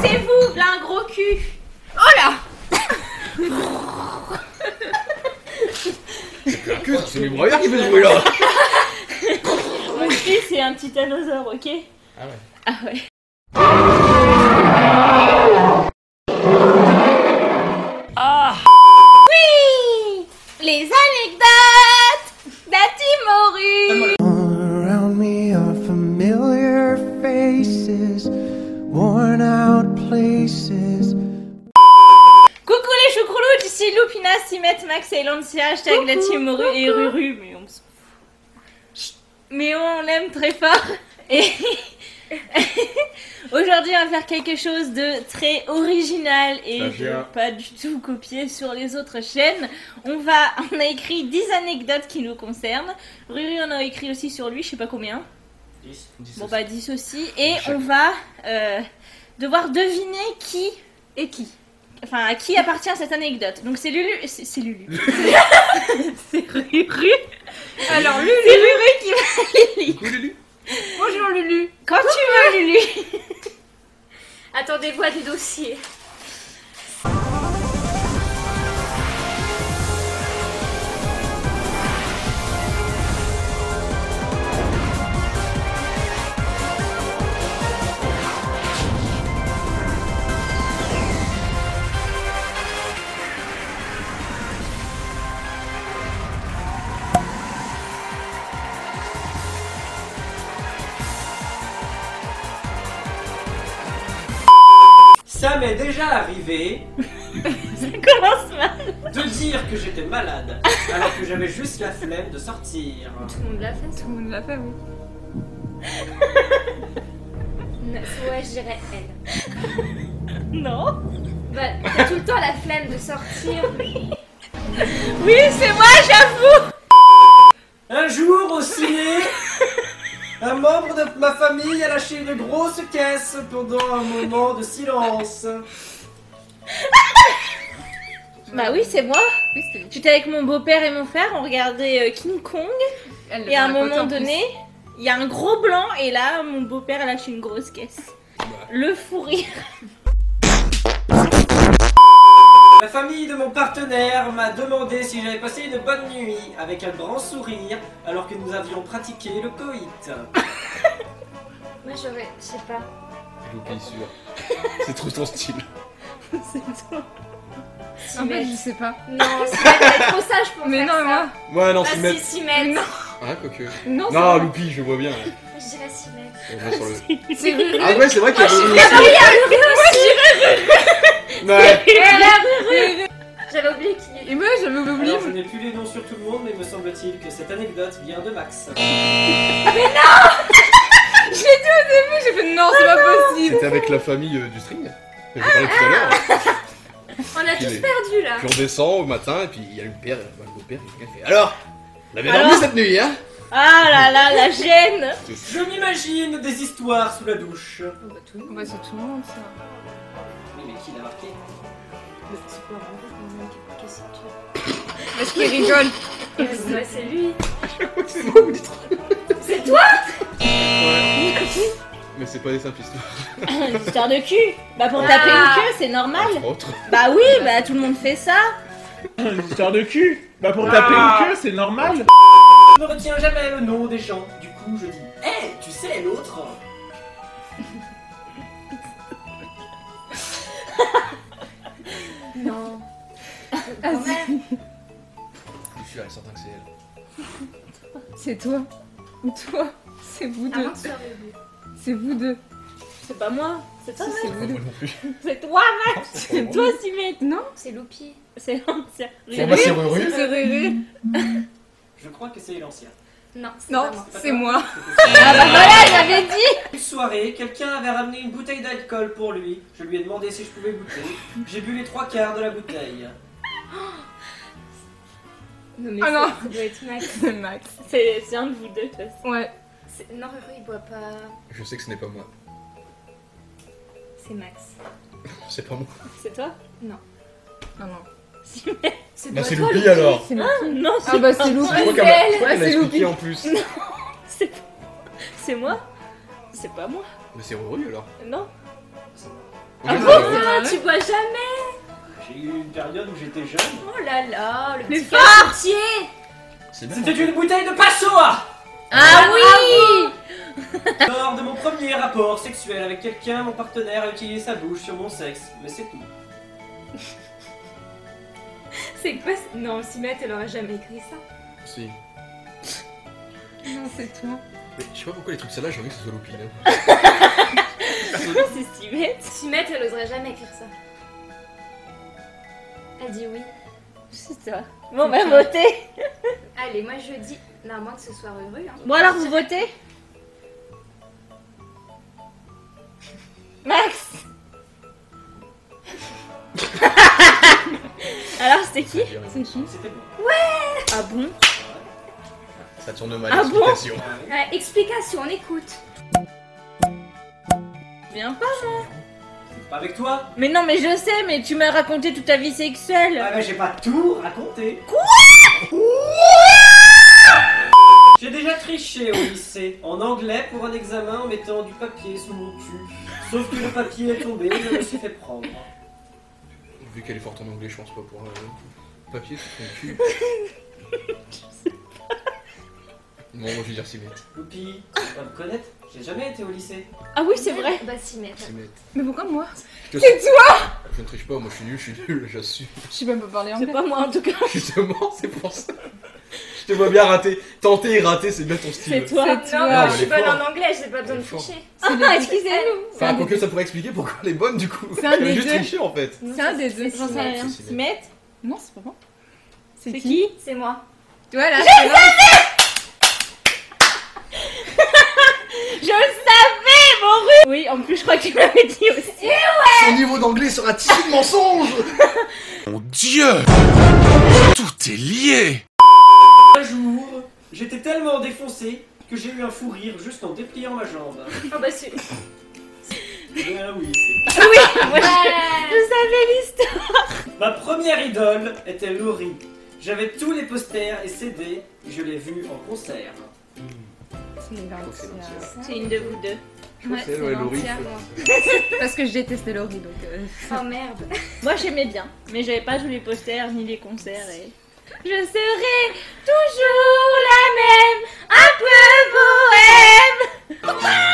c'est vous, là, un gros cul. Oh là. C'est les broyeurs qui fait ce bruit là. Mon cul, c'est un titanosaure, ok? Ah ouais. Ah ouais. Ah. Oui, les anecdotes d'Atimoru. Around me are familiar faces, worn out places. Coucou les choucrouloutes, ici Loupina, Simet, Max et Lancia, hashtag Atimoru et Ruru, mais on se fout. Mais on l'aime très fort. Et aujourd'hui on va faire quelque chose de très original et de pas du tout copié sur les autres chaînes. On a écrit 10 anecdotes qui nous concernent. Ruru on a écrit aussi sur lui, je sais pas combien. 10. Bon bah 10 aussi. Et on va devoir deviner qui est qui. Enfin, à qui appartient cette anecdote. Donc c'est Lulu. C'est Lulu. C'est Ruru. Alors Lulu. C'est Ruru qui va lire. Coucou Lulu. Bonjour Lulu. Quand tu veux Lulu. Attendez-vous à des dossiers. Ça m'est déjà arrivé Ça commence mal. de dire que j'étais malade alors que j'avais juste la flemme de sortir. Tout le monde l'a fait. Tout le monde l'a fait, oui. Ouais, je dirais elle. Non. Bah, t'as tout le temps la flemme de sortir. Oui, c'est moi, j'avoue. Un jour au ciné, un membre de ma famille a lâché une grosse caisse pendant un moment de silence. Bah oui, c'est moi. Oui, c'était J'étais avec mon beau-père et mon frère, on regardait King Kong. elle. Et à un moment donné, il y a un gros blanc et là, mon beau-père a lâché une grosse caisse. Le fou rire. La famille de mon partenaire m'a demandé si j'avais passé une bonne nuit avec un grand sourire alors que nous avions pratiqué le coït. Moi, j'aurais, je sais pas. Loupi sûr. C'est trop ton style. C'est toi. En fait, je sais pas. Non, Simette, elle est trop sage pour Mais faire non, ça. moi. Ouais, non, Ah c'est si, mettre. Simette. Non. Ah, quoique. Non, c'est Non, pas. Loupi, je vois bien. Je dirais Simette. On va sur le... C'est Ruru. Ah ouais, c'est vrai qu'il y a Ruru aussi. Ouais. J'avais oublié qui est. Et moi, j'avais oublié. Alors je n'ai plus les noms sur tout le monde, mais me semble-t-il que cette anecdote vient de Max. J'ai fait non, c'est pas possible. C'était avec la famille du string. J'ai parlé tout à l'heure. On a Puis tous les- perdu là. Puis on descend au matin et puis il y a le père et le beau-père qui fait. Alors, on avait dormi cette nuit, hein? Ah là là, la gêne. Je m'imagine des histoires sous la douche. Bah, c'est tout le monde, ça. Oui, mais qui l'a marqué? Parce qu'il rigole. Ouais, c'est lui. C'est moi, vous dites. C'est toi. Mais c'est pas des simples histoires. Une histoire de cul. Bah pour Ah. taper une queue, c'est normal. Entre autres. Bah oui, bah tout le monde fait ça. Une histoire de cul. Bah pour taper une queue, c'est normal. Je ne retiens jamais le nom des gens. Du coup, je dis hé, tu sais l'autre? Non. Ah, Quand même. Je suis sûr, elle est certain que c'est elle. c'est toi. Ou toi. C'est vous À deux. moins que ce soit Ruru. C'est vous deux. C'est pas moi, c'est toi, Si, c'est Max. vous Moi deux. non plus. C'est toi, Max. C'est toi, Simette. Non, C'est Loupi. C'est l'ancien. Pour moi, c'est Ruru. c'est Ruru. Je crois que c'est l'ancien. Non, c'est Non, pas moi. c'est moi. Ah bah voilà, j'avais dit. Une soirée, quelqu'un avait ramené une bouteille d'alcool pour lui. Je lui ai demandé si je pouvais goûter. J'ai bu les 3/4 de la bouteille. Non, mais Ah non. ça doit être Max. C'est Max. C'est un de vous deux, de toute façon. Ouais. Non, Ruru, il boit pas. Je sais que ce n'est pas moi. C'est Max. C'est pas moi. C'est toi? Non, non. Simette. C'est Bah, pas c'est toi, Loupi alors. C'est Ah Loupi. non, Ah bah c'est Loupi. Je crois qu'elle elle. je crois qu'elle a Ouais, c'est expliqué Loupi. en plus. c'est moi. C'est pas moi. Mais c'est Ruru alors. Non. On est bon zéro. Ah, tu bois jamais. J'ai eu une période où j'étais jeune. Oh là là, le Plus petit fort. quartier. C'est bien. C'était une bouteille de Passoa. Ah oui! Lors de mon premier rapport sexuel avec quelqu'un, mon partenaire a utilisé sa bouche sur mon sexe. Mais c'est tout. C'est quoi Non, Simette, elle aurait jamais écrit ça. Si. Non, c'est toi. Mais je sais pas pourquoi les trucs celle-là, j'ai envie que ce soit l'opinion. C'est Simette. Simette, elle oserait jamais écrire ça. Elle dit oui. C'est toi. Bon, bah votez. Allez, moi je dis. Non, à moins que ce soit Ruru. Hein. Bon, alors vous votez? Max. Alors, c'était qui? C'est qui? C'était bon. Ah bon? Ça tourne mal, Ah bon? l'explication. Explication, on écoute. Viens pas. Pas avec toi. Mais non, mais je sais, mais tu m'as raconté toute ta vie sexuelle. Ah mais j'ai pas tout raconté. Quoi? J'ai déjà triché au lycée, en anglais pour un examen en mettant du papier sous mon cul. Sauf que le papier est tombé et je me suis fait prendre. Vu qu'elle est forte en anglais, je pense pas pour papier sur son cul. Bon, moi je vais dire Simette. Loupi, tu vas me connaître? J'ai jamais été au lycée. Ah oui, c'est vrai. Bah, Simette. Simette. Mais pourquoi moi? C'est toi! Je ne triche pas, moi je suis nul, j'assume. Je sais même pas parler C'est anglais. pas moi en tout cas. Justement, c'est pour ça. Je te vois bien rater. Tenter et rater, c'est bien ton style. C'est toi. C'est Non, toi. moi, mais je suis elle est bonne forte. en anglais, j'ai pas besoin de Elle est forte. tricher. Ah, excusez-nous. Enfin, quoique ça pourrait expliquer pourquoi elle est bonne du coup. C'est un Elle a des juste deux. triché en fait. C'est un des deux. J'en sais rien. C'est Simette. Simette. Non, c'est pas moi. C'est qui? C'est moi. Voilà. Je le savais, mon Rue. Oui, en plus, je crois que tu m'avais dit aussi. Son niveau d'anglais sera tissu de mensonges. Mon Dieu! Tout est lié! Un jour, j'étais tellement défoncé que j'ai eu un fou rire juste en dépliant ma jambe. Ah bah c'est. Ben oui, c'est... Moi, je savais l'histoire. Ma première idole était Laurie. J'avais tous les posters et CD et je l'ai vue en concert. C'est C'est une de vous deux. Ouais, C'est c'est ouais, Laurie. l'entière, moi. Parce que je détestais Laurie, donc... Oh merde. Moi, j'aimais bien, mais j'avais pas tous les posters ni les concerts et... Je serai toujours la même, un peu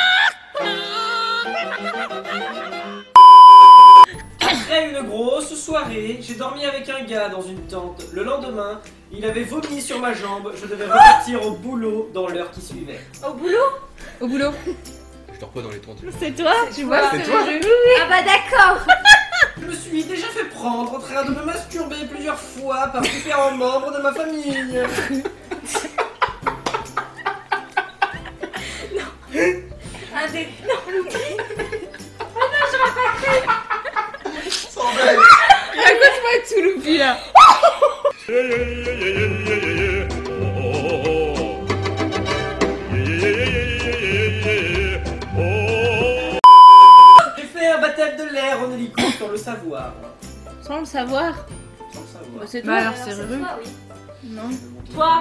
bohème. Après une grosse soirée, j'ai dormi avec un gars dans une tente. Le lendemain, il avait vomi sur ma jambe. Je devais repartir au boulot dans l'heure qui suivait. Au boulot? Au boulot. Je dors pas dans les tentes. C'est toi? Tu vois, C'est toi? Ah bah d'accord. Je me suis déjà fait prendre en train de me masturber plusieurs fois par différents membres de ma famille. Un des. Non, Raconte-moi tout, Loupi, là. J'ai fait un baptême de l'air en hélico sans le savoir. Sans le savoir. Sans le Bah, savoir. c'est Bah toi. alors, c'est Ruru. toi, oui. Non. Toi.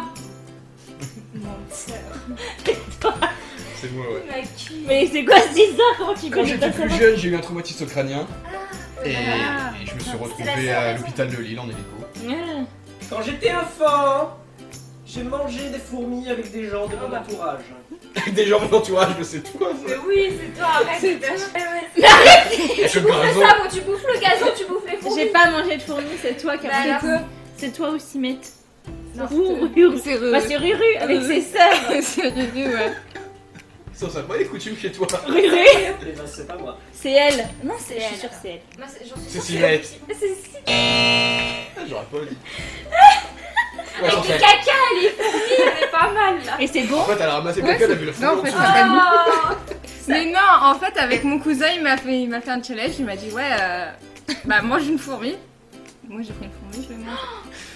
C'est moi, ouais. Ma cul. Mais c'est quoi cette histoire? Comment tu Quand connais j'étais pas ça? plus jeune, j'ai eu un traumatisme crânien. Et, Ah. et je me suis C'est retrouvé la seule à raison. l'hôpital de Lille en hélico. Ah. Quand j'étais enfant, j'ai mangé des fourmis avec des gens de mon entourage. Avec des gens de mon entourage, mais c'est toi Mais ça. oui, c'est toi, arrête. C'est toi. Et je Tu bouffes gazon. ça, bon, tu bouffes le gazon, tu bouffes les fourmis. J'ai pas mangé de fourmis, c'est toi qui as Bah mangé. alors. C'est toi ou Simette? Non, Ou Ruru. C'est Ruru. Bah c'est Ruru avec ses sœurs. C'est Ruru, ouais. Ça, ça pas les coutumes chez toi. Ruru. Eh ben, c'est pas moi. C'est elle. Non, C'est je suis elle. sûre que c'est elle. Moi, j'en suis C'est sûre. Simette. C'est si. J'aurais pas dit. Ouais, Avec j'en du sais. caca, les fourmis, elle est pas mal là. Et c'est bon? En fait, elle a ramassé Ouais, quelqu'un, elle a vu la non, en fourmi fait, en dessous. ça s'appelle Oh. Mais non, en fait, avec mon cousin, il m'a fait un challenge. Il m'a dit, ouais, bah, mange une fourmi. Moi, j'ai pris une fourmi, je vais manger.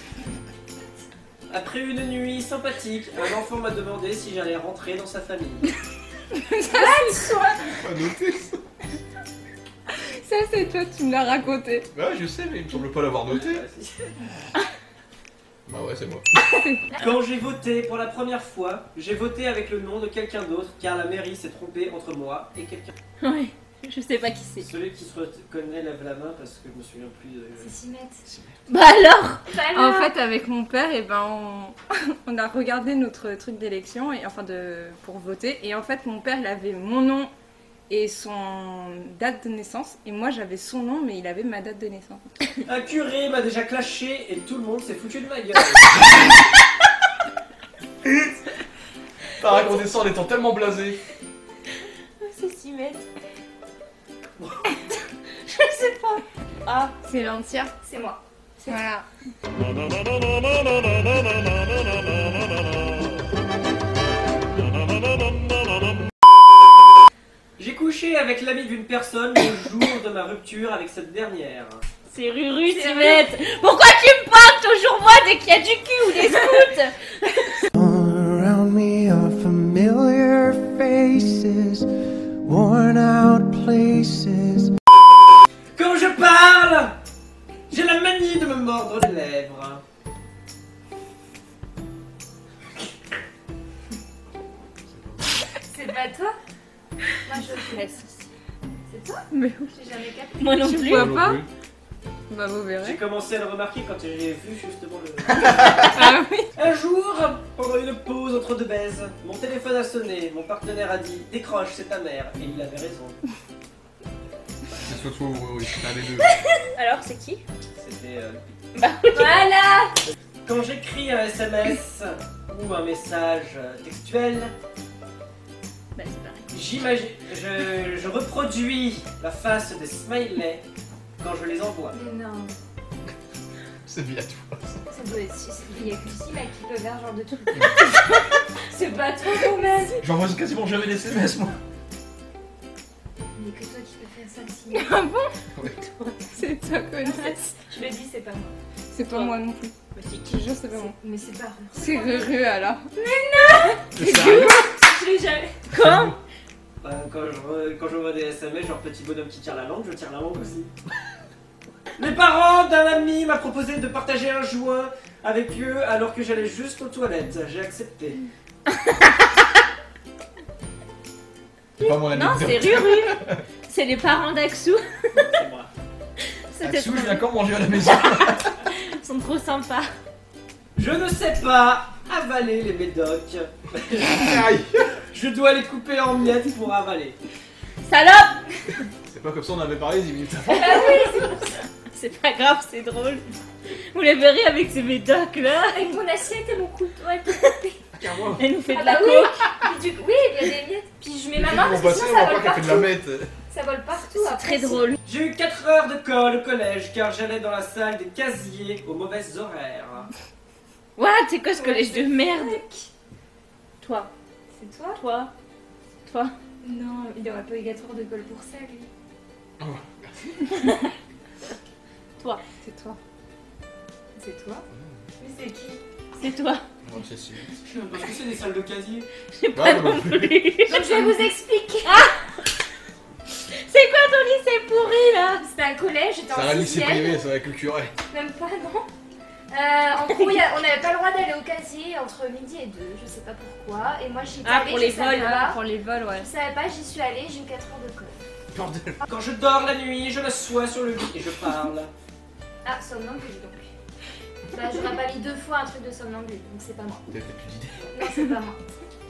Après une nuit sympathique, un enfant m'a demandé si j'allais rentrer dans sa famille. Pas noté ça. Ça, c'est toi, tu me l'as raconté. Bah ouais, je sais, mais il me semble pas l'avoir noté. Bah ouais, c'est moi. Quand j'ai voté pour la première fois, j'ai voté avec le nom de quelqu'un d'autre car la mairie s'est trompée entre moi et quelqu'un. Ouais. Je sais pas qui c'est. Celui qui se reconnaît lève la main parce que je me souviens plus de. C'est Simette. Bah alors En fait, avec mon père, et ben, on a regardé notre truc d'élection, et enfin pour voter. Et en fait, mon père, il avait mon nom et son date de naissance. Et moi, j'avais son nom, mais il avait ma date de naissance. Un curé m'a déjà clashé et tout le monde s'est foutu de ma gueule. T'as raconté ça en étant tellement blasé. C'est Simette. Je sais pas. Ah, C'est l'ancien. C'est moi. Voilà. J'ai couché avec l'ami d'une personne le jour de ma rupture avec cette dernière. c'est Ruru, Simette. Pourquoi tu me parles toujours moi dès qu'il y a du cul ou des scouts? All around me are familiar faces, worn out places. Quand je parle, j'ai la manie de me mordre les lèvres. C'est pas toi? Moi je laisse. C'est toi? Mais J'ai jamais capté. Moi non tu plus. vois pas? plus. Bah, vous J'ai verrez. commencé à le remarquer quand j'ai vu justement le... Ah oui. Un jour, pendant une pause entre deux baises, mon téléphone a sonné, mon partenaire a dit « Décroche, c'est ta mère » et il avait raison. C'est surtout oui, c'est un des deux. Alors, c'est qui? C'était... Voilà! Quand j'écris un SMS ou un message textuel, Bah, c'est pareil. j'imagine... Je reproduis la face des smileys quand je les envoie. Mais non. C'est bien toi. Ça doit être. Il y a que Simette qui peut faire ce genre de truc. C'est pas toi quand même! J'envoie quasiment jamais des SMS moi. Il y a que toi qui peux faire ça, Simette. Ah bon? C'est toi, connasse. Je le dis, c'est pas moi. C'est pas moi non plus. Bah, c'est Je qui? te jure, c'est pas moi. Mais c'est pas Ruru. C'est Ruru alors. C'est sérieux? Je l'ai jamais. Quand? Quand je vois des SMS, genre petit bonhomme qui tire la langue, je tire la langue aussi. Les parents d'un ami m'a proposé de partager un joint avec eux alors que j'allais juste aux toilettes. J'ai accepté. C'est pas mon Non, anecdote. c'est Ruru. C'est les parents d'Axou. C'est moi. C'était Axou, trop- je viens quand manger à la maison. Ils sont trop sympas. Je ne sais pas avaler les médocs. Aïe. Je dois les couper en miettes pour avaler. Salope! C'est pas comme ça on avait parlé 10 minutes avant. C'est pas grave, c'est drôle. Vous les verrez avec ces médocs là. Avec mon assiette et mon couteau. Carrément. Elle nous fait de Ah la bah coke. oui, oui, il y a des miettes. Puis je mets ma main Mon parce que passé, sinon on ça voit vole pas qu'elle fait de partout. la mettre. Ça vole partout C'est après. très drôle. J'ai eu 4 heures de colle au collège car j'allais dans la salle des casiers aux mauvaises horaires. What? C'est quoi ce collège de merde? Toi, C'est toi? toi, toi. Non, il aurait pas eu 4 heures de colle pour ça, lui. Toi. C'est toi. C'est toi? Mais c'est qui? C'est toi. Non, c'est sûr. Je sais même pas ce que c'est des salles de casier. J'ai pas moi non compris. Donc je vais vous expliquer. C'est quoi ton lycée pourri là? C'était un collège, j'étais C'est en un lycée 6ème. privé, c'est avec le curé. Même pas, non. En gros, on n'avait pas le droit d'aller au casier entre midi et 2, je sais pas pourquoi. Et moi j'y étais Ah, allée, pour je les savais vols, pas. Pour les vols, ouais. Je savais pas, j'y suis allée, j'ai eu 4 heures de colle. Bordel. Quand je dors la nuit, je m'assois sur le lit et je parle. Ah, somnambule donc. Bah, j'aurais pas mis 2 fois un truc de somnambule, donc c'est pas moi. T'as peut-être plus d'idées. Non, c'est pas moi.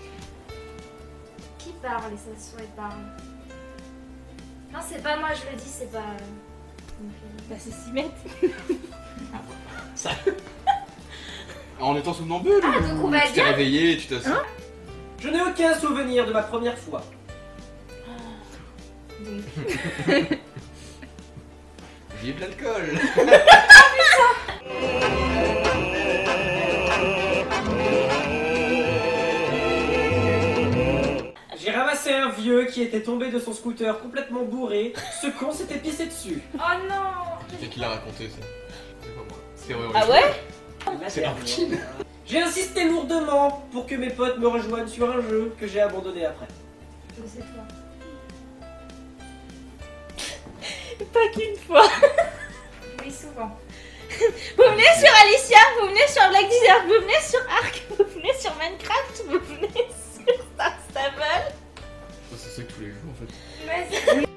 Qui parle et s'assoit et parle? Non, c'est pas moi, je le dis, c'est pas. Bah c'est Simette. Ça. En étant somnambule. Ah, donc on va tu t'es dire- réveillé, tu t'assois. Je n'ai aucun souvenir de ma première fois. Vive l'alcool. J'ai ramassé un vieux qui était tombé de son scooter complètement bourré. Ce con s'était pissé dessus. Oh non! C'est qui l'a raconté ça? C'est pas moi. C'est vrai. Ah ouais? C'est Archie. J'ai insisté lourdement pour que mes potes me rejoignent sur un jeu que j'ai abandonné après. Mais c'est toi. Pas qu'une fois. Oui, souvent. Vous venez sur Alicia, vous venez sur Black Desert, vous venez sur Ark, vous venez sur Minecraft, vous venez sur Star Stable. C'est ça que tous les jours en fait. Mais c'est-